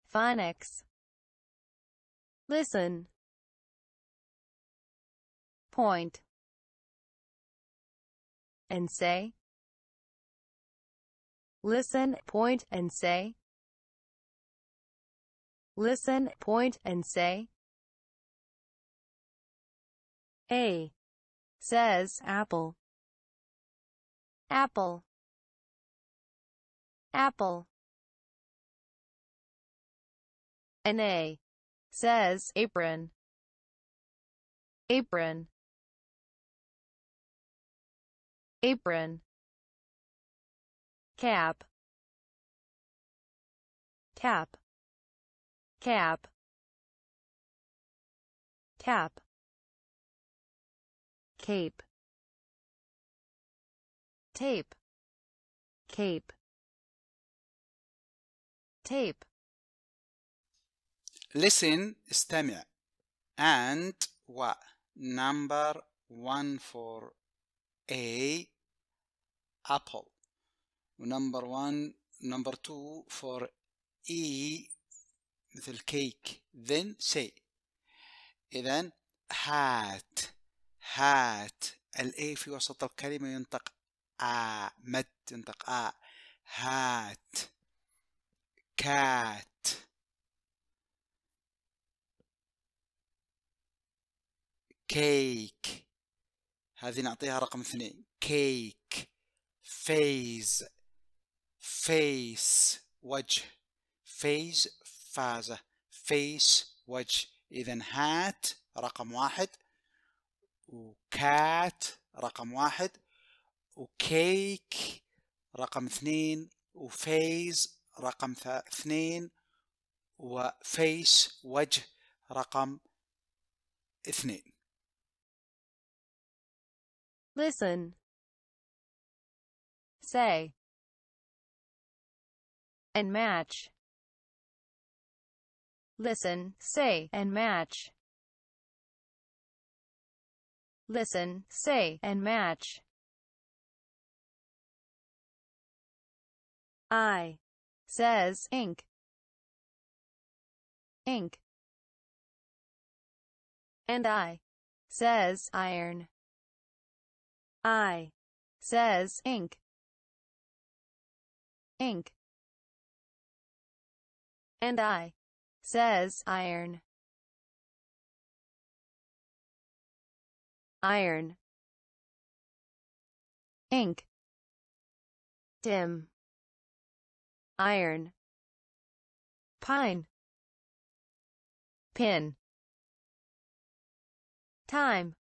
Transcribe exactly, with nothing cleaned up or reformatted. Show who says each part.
Speaker 1: phonics. Listen. Point. And say. Listen, point, and say. Listen, point, and say. A says apple. Apple. Apple. An A says apron. Apron. Apron. Cap. Cap. Cap. Cap. Cape. Tape. Cape. Tape.
Speaker 2: Listen, استمع. And و number one for A, apple. number one, number two for E مثل cake. Then say. إذن hat. hat. ال A في وسط الكلمة ينطق آ. مد ينطق آ. hat. cat. cake. هذه نعطيها رقم اثنين. cake. phase. face. وجه. face فازة. face وجه. إذن hat رقم واحد، وكات رقم واحد، وكيك رقم اثنين، وفيز رقم اثنين، وفيس وجه رقم اثنين.
Speaker 1: Listen. Say. And match. Listen, say, and match. Listen, say, and match. I says ink. Ink. And I says iron. I says ink. Ink. And I says iron. Iron. Ink. Dim. Iron. Pine. Pin. Time.